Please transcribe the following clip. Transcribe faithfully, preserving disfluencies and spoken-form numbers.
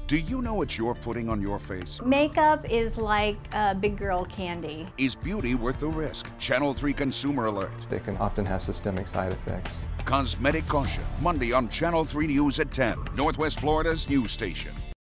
Do you know what you're putting on your face? Makeup is like uh, big girl candy. Is beauty worth the risk? Channel three Consumer Alert. They can often have systemic side effects. Cosmetic Caution, Monday on Channel three News at ten, Northwest Florida's news station.